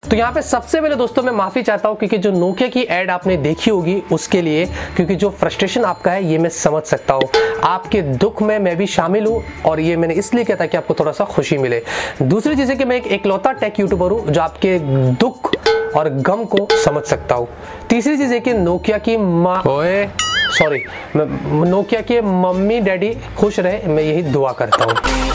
तो यहाँ पे सबसे पहले दोस्तों मैं माफी चाहता हूँ क्योंकि जो नोकिया की एड आपने देखी होगी उसके लिए, क्योंकि जो फ्रस्ट्रेशन आपका है ये मैं समझ सकता हूँ। आपके दुख में मैं भी शामिल हूँ और ये मैंने इसलिए किया था कि आपको थोड़ा सा खुशी मिले। दूसरी चीज है कि मैं एक इकलौता टेक यूट्यूबर हूँ जो आपके दुख और गम को समझ सकता हूँ। तीसरी चीज है कि नोकिया के मम्मी डैडी खुश रहे, मैं यही दुआ करता हूँ।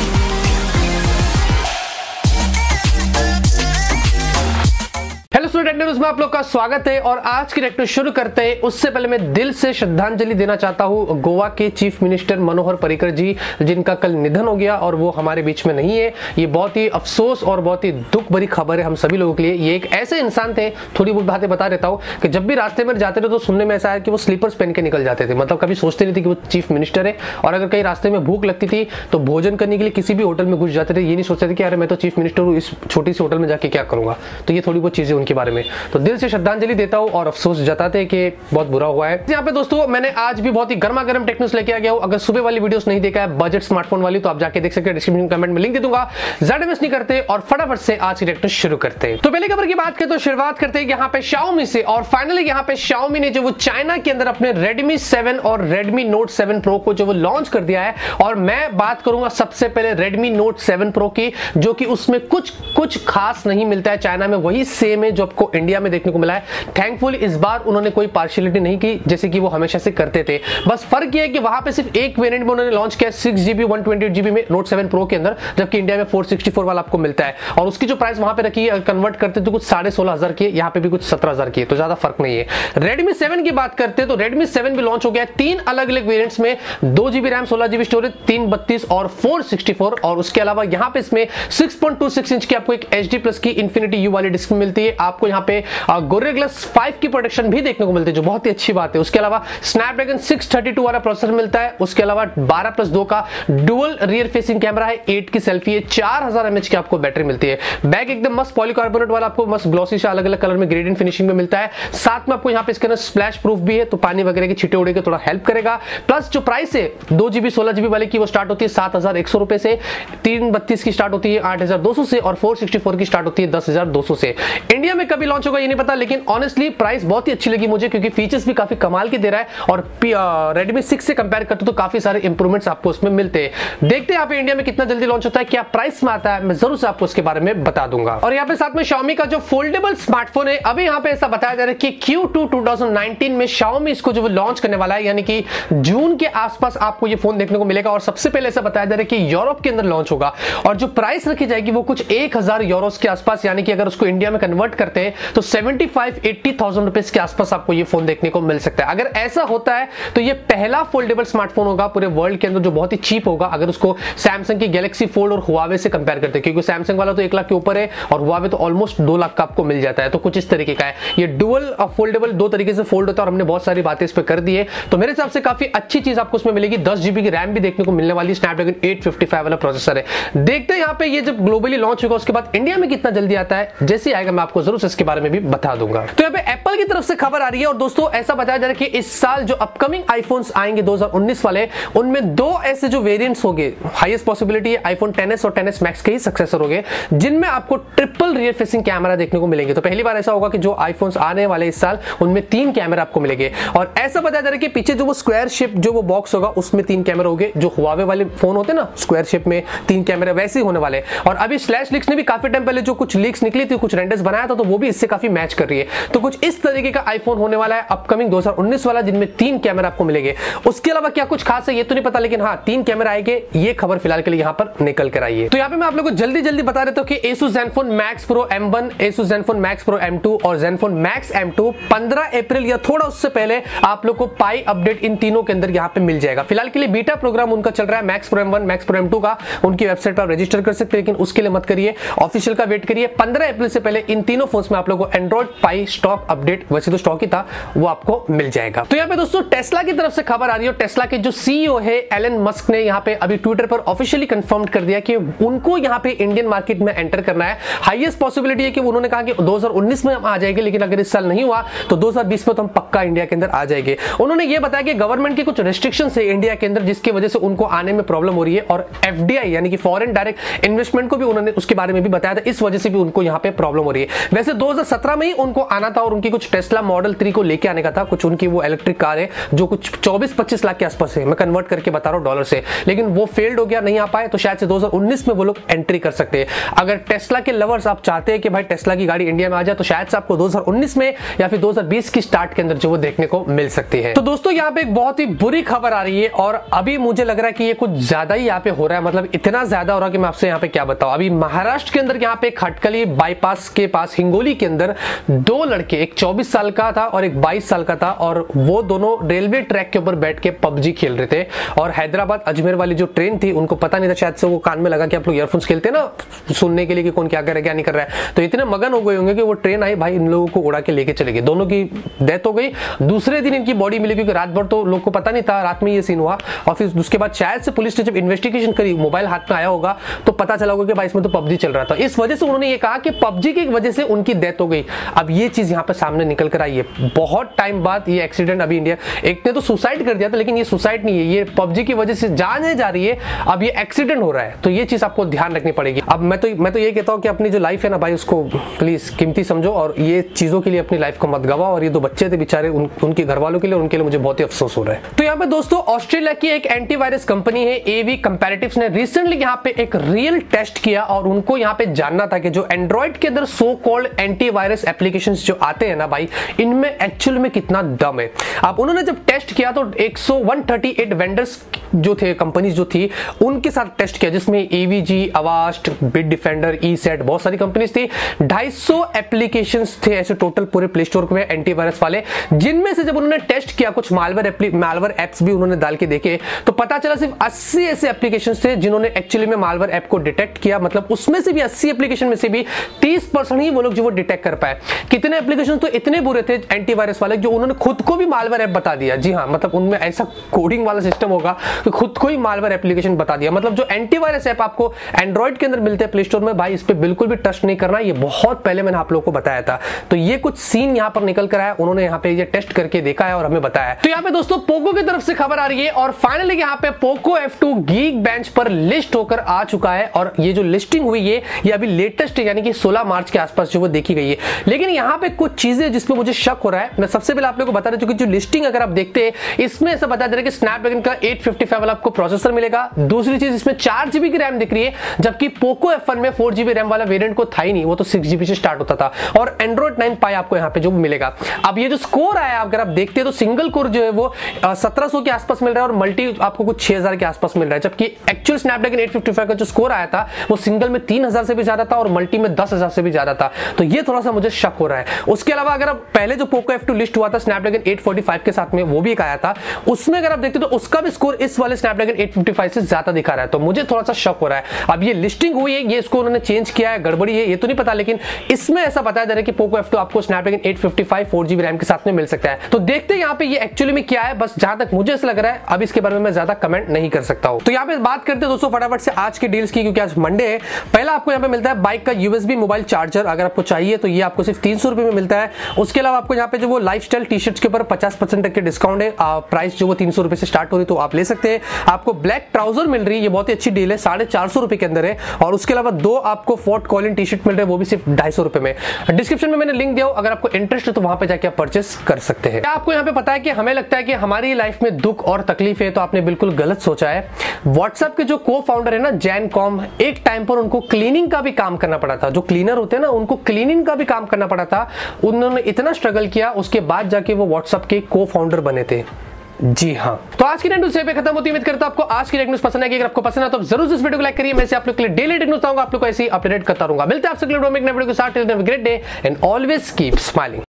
हेलो स्टूडेंट न्यूज़ में आप लोग का स्वागत है और आज की लेक्चर शुरू करते हैं। उससे पहले मैं दिल से श्रद्धांजलि देना चाहता हूं गोवा के चीफ मिनिस्टर मनोहर पर्रिकर जी, जिनका कल निधन हो गया और वो हमारे बीच में नहीं है। ये बहुत ही अफसोस और बहुत ही दुख भरी खबर है हम सभी लोगों के लिए। ये एक ऐसे इंसान थे, थोड़ी बहुत बातें बता देता हूँ, कि जब भी रास्ते में जाते थे तो सुनने में ऐसा है कि वो स्लीपर्स पहन के निकल जाते थे। मतलब कभी सोचते नहीं थे कि वो चीफ मिनिस्टर है। और अगर कहीं रास्ते में भूख लगती थी तो भोजन करने के लिए किसी भी होटल में घुस जाते थे। ये नहीं सोचते थे कि अरे मैं तो चीफ मिनिस्टर हूँ, इस छोटी सी होटल में जाके क्या करूंगा। तो ये थोड़ी बहुत चीजें उनके बारे में, तो दिल से श्रद्धांजलि देता हूं और अफसोस जताते हैं कि बहुत बुरा हुआ है। यहाँ पे दोस्तों मैंने आज भी बहुत ही गर्मा गर्म टेक न्यूज़ लेके आ गया हूं। अगर सुबह वाली वीडियोस नहीं देखा है बजट स्मार्टफोन वाली, तो आप जाके देख सकते हैं, डिस्क्रिप्शन कमेंट में लिंक दे दूंगा। ज्यादा मिस नहीं करते और फटाफट से आज की टेक न्यूज़ शुरू करते हैं। तो पहले खबर की बात करें तो शुरुआत करते हैं यहाँ पे Xiaomi से। और फाइनली यहाँ पे Xiaomi ने जो वो चाइना के अंदर अपने Redmi 7 और Redmi Note 7 Pro को जो वो लॉन्च कर दिया है। और मैं बात करूंगा सबसे पहले Redmi Note 7 Pro की, जो कि उसमें कुछ खास नहीं मिलता है चाइना में, वही सेम है जो आपको इंडिया में देखने को मिला है। थैंकफुली इस बार उन्होंने कोई पार्शियलिटी नहीं की जैसे कि वो हमेशा से करते थे। बस फर्क ये है कि वहां पे सिर्फ एक वेरिएंट में उन्होंने लॉन्च किया 6GB 128GB में Note 7 Pro के अंदर, जबकि इंडिया में 464 वाला आपको मिलता है। और उसकी जो प्राइस वहां पे रखी है कन्वर्ट करते तो कुछ 16,500 की, यहाँ पे भी कुछ 17,000 की है, तो ज्यादा फर्क नहीं है। Redmi 7 की बात करते हैं तो Redmi 7 भी लॉन्च हो गया है 3 अलग अलग वेरिएंट्स में, 2GB रैम 16GB स्टोरेज 332 और 464। और उसके अलावा यहाँ पे इसमें 6.26 इंच की आपको एक HD प्लस की Infinity U वाली डिस्प्ले मिलती है। आपको यहाँ पे Gorilla Glass 5 की प्रोटेक्शन भी देखने को मिलती है, जो बहुत ही अच्छी बात है। उसके अलावा Snapdragon 632 वाला प्रोसेसर मिलता है। उसके अलावा 12+2 का डुअल रियर फेसिंग कैमरा है, 8 की सेल्फी है, 4000 mAh की आपको बैटरी मिलती है। बैग एकदम मस्त पॉलीकार्बोनेट वाला आपको मस्त ग्लॉसी से अलग अलग कलर में ग्रेडियंट फिनिशिंग में मिलता है। साथ में आपको यहाँ पे इसके अंदर स्प्लैश प्रूफ भी है, तो पानी वगैरह के छींटे उड़े के थोड़ा हेल्प करेगा। प्लस जो प्राइस है 2GB 16GB वाले की वो स्टार्ट होती है 7,100 रुपए से, 332 की स्टार्ट होती है 8,200 से, और 464 की स्टार्ट होती है 10,200 से। इंडिया में कभी लॉन्च होगा ये नहीं पता, लेकिन ऑनेस्टली प्राइस बहुत ही अच्छी लगी मुझे, क्योंकि फीचर्स भी काफी कमाल के दे रहा है। और Redmi 6 से कंपेयर करते तो काफी सारे इंप्रूवमेंट्स आपको उसमें मिलते हैं। देखते हैं यहाँ पे इंडिया में कितना जल्दी लॉन्च होता है, क्या प्राइस में आता है, मैं जरूर से आपको उसके बारे में बता दूंगा। और यहाँ पे साथ में Xiaomi का जो फोल्डेबल स्मार्टफोन है, अभी यहाँ पे ऐसा बताया जा रहा है कि Q2 2019 में Xiaomi इसको जो लॉन्च करने वाला है, यानी कि जून के आसपास आपको ये फोन देखने को मिलेगा। और सबसे पहले ऐसा बताया जा रहा है कि यूरोप के अंदर लॉन्च होगा और जो प्राइस रखी जाएगी वो कुछ 1,000 यूरोस के आसपास, यानी कि अगर उसको इंडिया में कन्वर्ट करते हैं तो 75-80,000 रुपए के आसपास आपको ये फोन देखने को मिल सकता है। अगर ऐसा होता है तो ये पहला फोल्डेबल स्मार्टफोन होगा पूरे वर्ल्ड के अंदर जो बहुत ही चीप होगा, अगर उसको सैमसंग की गैलेक्सी फोल्ड और हुआवे से कंपेयर करते हैं, क्योंकि सैमसंग वाला तो 1 लाख के ऊपर है और हुआवे तो ऑलमोस्ट 2 लाख का आपको मिल जाता है। तो कुछ इस तरीके का है ये डुअल फोल्डेबल, 2 तरीके से फोल्ड होता है और हमने बहुत सारी बातें इस पर कर दी है। तो मेरे हिसाब से काफी अच्छी चीज आपको उसमें मिलेगी। 10GB की रैम भी देखने को मिलने वाली, स्नैपड्रैगन 855 वाला प्रोसेसर है। देखते हैं यहाँ पे ये जब ग्लोबली लॉन्च होगा उसके बाद इंडिया में कितना जल्दी आता है, जैसे आएगा मैं आपको जरूर इसके बारे में भी बता दूंगा। तो यहाँ पे एप्पल की तरफ से खबर आ रही है और दोस्तों ऐसा बताया जा रहा है कि इस साल जो अपकमिंग आईफोन्स आएंगे 2019 वाले, उनमें 2 ऐसे जो वेरिएंट्स होंगे, हाईएस्ट पॉसिबिलिटी है iPhone XS और XS Max के ही सक्सेसर होंगे, जिनमें आपको ट्रिपल रियर फेसिंग कैमरा देखने को मिलेंगे। तो पहली बार ऐसा होगा कि जो आईफोन्स आने वाले इस साल उनमें 3 कैमरा आपको मिलेंगे। और ऐसा बताया जा रहा है कि पीछे जो वो स्क्वायर शेप जो वो बॉक्स होगा उसमें 3 कैमरा होंगे, जो हुआवे वाले फोन होते हैं ना स्क्वायर शेप में 3 कैमरा, वैसे ही होने वाले। और अभी स्लैश लीक्स ने भी काफी टाइम पहले जो कुछ लीक्स निकली थी, कुछ रेंडर्स बनाया था, तो वो भी इससे काफी मैच कर रही है। तो कुछ इस तरीके का आईफोन होने वाला है अपकमिंग 2019 वाला, जिनमें 3 कैमरा आपको मिलेंगे। उसके अलावा क्या कुछ खास है ये तो नहीं पता, लेकिन हाँ 3 कैमरा आएंगे, ये खबर फिलहाल के लिए यहाँ पर निकल कर आई है। तो यहाँ पे मैं आप लोगों को जल्दी बता देता हूँ कि Asus Zenfone Max Pro M1, Asus Zenfone Max Pro M2 और Zenfone Max M2 15 अप्रैल या थोड़ा उससे पहले आप लोग को पाई अपडेट इन तीनों के अंदर यहाँ पे मिल जाएगा। फिलहाल के लिए बीटा प्रोग्राम उनका चल रहा है Max Pro M1, Max Pro M2 का, उनकी वेबसाइट पर आप रजिस्टर कर सकते हैं, लेकिन उसके लिए मत करिए, ऑफिशियल का वेट करिए। 15 अप्रैल से पहले इन तीनों फोन्स में आप लोग को Android Pie stock update profit, वैसे तो स्टॉक ही था, वो आपको मिल जाएगा। तो यहाँ पे दोस्तों टेस्ला की तरफ से खबर आ रही है। टेस्ला के जो सीईओ है एलन मस्क ने यहाँ पे अभी ट्विटर पर ऑफिशियली कंफर्म कर दिया कि उनको यहाँ पे इंडियन मार्केट में एंटर करना है। हाईएस्ट पॉसिबिलिटी है कि उन्होंने कहा कि 2019 में हम आ जाएंगे, लेकिन अगर इस साल नहीं हुआ तो 2020 में तो हम पक्का इंडिया के अंदर आ जाएंगे। उन्होंने ये बताया कि गवर्नमेंट की कुछ रिस्ट्रिक्शंस है इंडिया के अंदर, जिसकी वजह से उनको आने में प्रॉब्लम हो रही है, और एफडीआई यानी कि फॉरेन डायरेक्ट इन्वेस्टमेंट को भी उन्होंने उसके बारे में भी बताया था, इस वजह से भी उनको यहाँ पे प्रॉब्लम हो रही है। वैसे 2017 में ही उनको आना था और उनकी कुछ टेस्ला मॉडल 3 को लेके आने का था, कुछ उनकी वो इलेक्ट्रिक कार है जो कुछ 24-25 लाख के आसपास है, मैं कन्वर्ट करके बता रहा हूं डॉलर से, लेकिन वो फेल्ड हो गया, नहीं आ पाए, तो शायद से 2019 में वो लोग एंट्री कर सकते हैं। अगर टेस्ला के लवर्स आप चाहते हैं कि भाई टेस्ला की गाड़ी इंडिया में आ जाए, तो शायद से आपको 2019 में या फिर 2020 की स्टार्ट के अंदर जो वो देखने को मिल सकती है। तो दोस्तों यहाँ पे एक बहुत ही बुरी खबर आ रही है, और अभी मुझे लग रहा है कि ये कुछ ज्यादा ही यहाँ पे हो रहा है, मतलब इतना ज्यादा हो रहा है कि मैं आपसे यहाँ पे क्या बताऊं। अभी महाराष्ट्र के अंदर यहाँ पे खटकली बाईपास के पास हिंगोली के अंदर 2 लड़के, एक 24 साल का था और एक 22 साल का था, और वो दोनों रेलवे ट्रैक के ऊपर बैठ के पबजी खेल रहे थे। और हैदराबाद अजमेर वाली जो ट्रेन थी, उनको पता नहीं था, शायद से वो कान में लगा कि आप लोग ईयरफोन्स खेलते हैं ना सुनने के लिए कि कौन क्या कर रहा है क्या नहीं कर रहा है, तो इतने मगन हो गए होंगे कि वो ट्रेन आई, भाई इन लोगों को उड़ा के लेके चले गए, दोनों की डेथ हो गई। दूसरे दिन इनकी बॉडी मिली, क्योंकि रात भर तो लोग को पता नहीं था, रात में ये सीन हुआ, और फिर उसके बाद शायद से पुलिस ने जब इन्वेस्टिगेशन करी, मोबाइल हाथ में आया होगा, तो पता चला होगा कि भाई इसमें तो पबजी चल रहा था। इस वजह से उन्होंने ये कहा कि पबजी की वजह से उनकी डेथ हो गई। अब ये चीज यहाँ पे सामने निकल कर आई है, बहुत टाइम बाद ये एक्सीडेंट अभी इंडिया, एक ने तो सुसाइड कर दिया था, लेकिन ये सुसाइड नहीं है, ये पबजी की वजह से जाने जा रही है, अब ये एक्सीडेंट हो रहा है, तो ये चीज आपको ध्यान रखनी पड़ेगी। अब मैं तो ये कहता हूं कि अपनी जो लाइफ है ना भाई, उसको प्लीज कीमती समझो, और ये चीजों के लिए अपनी लाइफ को मत गवाओ। और ये 2 बच्चे थे बेचारे, उनके घर वालों के लिए, उनके लिए मुझे बहुत ही अफसोस हो रहा है। तो यहाँ पे दोस्तों ऑस्ट्रेलिया की एक एंटीवायरस कंपनी है एवी कंपैरेटिव्स ने रिसेंटली यहाँ पे एक रियल टेस्ट किया, और उनको यहाँ पे जानना था कि जो एंड्रॉइड के अंदर सो कॉल्ड एंटीवायरस एप्लीकेशंस जो आते हैं ना भाई, इनमें एक्चुअल में कितना दम है। अब उन्होंने जब टेस्ट किया तो 138 वेंडर्स जो थे, कंपनीज जो थी, उनके साथ टेस्ट किया, जिसमें AVG, Avast, Bitdefender, ESET, बहुत सारी कंपनीज थी। 250 एप्लीकेशंस थे ऐसे टोटल पूरे प्ले स्टोर में एंटीवायरस वाले, जिनमें से जब उन्होंने टेस्ट किया, कुछ मालवेयर एप्स भी उन्होंने डाल के देखे, तो पता चला सिर्फ 80 ऐसे एप्लीकेशंस थे जिन्होंने एक्चुअली में मालवेयर ऐप को डिटेक्ट किया। मतलब उसमें से भी 80 एप्लीकेशन में से भी 30% ही वो लोग जो वो डिटेक्ट कर पाए। कितने एप्लीकेशन तो इतने बुरे थे एंटीवायरस वाले, जो उन्होंने खुद को भी मालवेयर ऐप बता दिया। जी हाँ, मतलब उनमें ऐसा कोडिंग वाला सिस्टम होगा कि खुद को ही मालवेयर एप्लीकेशन बता दिया। मतलब जो एंटीवायरस ऐप आपको एंड्रॉइड के अंदर मिलते हैं प्ले स्टोर में, भाई इस पे बिल्कुल भी ट्रस्ट नहीं करना, ये बहुत पहले मैंने आप लोगों को बताया था। तो ये कुछ सीन यहाँ पर निकल कर आया, उन्होंने यहाँ पे ये टेस्ट करके देखा है और हमें बताया। तो यहाँ पे दोस्तों पोको की तरफ से खबर आ रही है, और फाइनली यहाँ पे पोको F2 गीक बेंच पर लिस्ट होकर आ चुका है, और ये जो लिस्टिंग हुई है ये अभी लेटेस्ट है, यानी कि 16 मार्च के आसपास जो वो देखी गई है। लेकिन यहाँ पे कुछ चीजें जिसपे मुझे शक हो रहा है, मैं सबसे पहले आप लोगों को बता दूं, जो लिस्टिंग अगर आप देखते हैं इसमें ऐसा बता दे रहा है कि स्नैपड्रैगन का 855 वाला आपको प्रोसेसर मिलेगा। दूसरी चीज, इसमें 4 GB की रैम दिख रही है, जबकि पोको F1 में 4 GB रैम वाला वेरिएंट को था ही नहीं, वो तो 6 GB से स्टार्ट होता था। और एंड्रॉइड 9 पाई आपको यहाँ पे जो मिलेगा। अब ये जो स्कोर आया अगर आप देखते हैं तो सिंगल कोर जो है वो 1700 के आसपास मिल रहा है, और मल्टी आपको कुछ 6000 के आसपास मिल रहा है, जबकि एक्चुअल स्नैपड्रैगन 855 का जो स्कोर आया था वो सिंगल में 3000 से भी ज्यादा था और मल्टी में 10000 से भी ज्यादा था। तो ये थोड़ा सा मुझे शक हो रहा है। उसके अलावा अगर आप पहले जो पोको F2 लिस्ट हुआ था स्नैपड्रैगन 845 के साथ में, वो भी एक आया था, उसमें अगर आप देखते तो उसका भी स्कोर इस वाले स्नैपड्रैगन 855 से ज्यादा दिखा रहा है। तो मुझे थोड़ा सा शक हो रहा है। अब ये लिस्टिंग हुई है, ये इसको उन्होंने चेंज किया है, गड़बड़ी है ये तो नहीं पता, लेकिन इसमें ऐसा बताया जा रहा है कि पोको F2 आपको स्नैपड्रैगन 855 4 GB रैम के साथ में मिल सकता है। तो देखते हैं यहाँ पे ये एक्चुअली में क्या है, बस जहां तक मुझे ऐसा लग रहा है। अब इसके बारे में मैं ज्यादा कमेंट नहीं कर सकता हूं। तो यहाँ पे बात करते हैं दोस्तों फटाफट से आज के डील्स की, क्योंकि आज मंडे है। पहला आपको यहाँ पे मिलता है बाइक का USB मोबाइल चार्जर, अगर आपको चाहिए तो ये आपको सिर्फ 300 रुपए में मिलता है। उसके अलावा आपको यहाँ पे जो वो लाइफस्टाइल टी शर्ट्स के ऊपर 50% तक के डिस्काउंट है, प्राइस जो वो 300 रुपए से स्टार्ट हो रही, तो आप ले सकते हैं। आपको ब्लैक ट्राउजर मिल रही है, ये बहुत ही अच्छी डील है, 450 रुपए के अंदर है। और उसके अलावा 2 आपको फोर्ट कॉलिन टी शर्ट मिल रहे हैं, वो भी सिर्फ 250 रुपए में। डिस्क्रिप्शन में मैंने लिंक दिया, अगर आपको इंटरेस्ट है तो वहां पे जाके आप परचेस कर सकते हैं। आपको यहाँ पे पता है कि हमें लगता है कि हमारी लाइफ में दुख और तकलीफ है, तो आपने बिल्कुल गलत सोचा है। व्हाट्सएप के जो को फाउंडर है ना जैन कॉम, एक टाइम पर उनको क्लीनिंग का भी काम करना पड़ा था। जो क्लीनर होते हैं ना, उनको क्लीनिंग का भी काम करना पड़ा था। उन्होंने इतना स्ट्रगल किया, उसके बाद जाके वो व्हाट्सएप के को फाउंडर बने थे। जी हाँ, तो आज की न्यूज़ पे खत्म होती है। उम्मीद करता हूं आपको आज की न्यूज़ पसंद आएगी। अगर आपको पसंद है तो जरूर इस वीडियो को लाइक करिए। मैं आप लोग के लिए डेली न्यूज़ आऊंगा, आप लोग को ऐसे ही अपडेट करता रहूंगा। मिलते हैं आपसे अगले वीडियो में एक नए वीडियो के साथ। Till then have a great day and always keep smiling.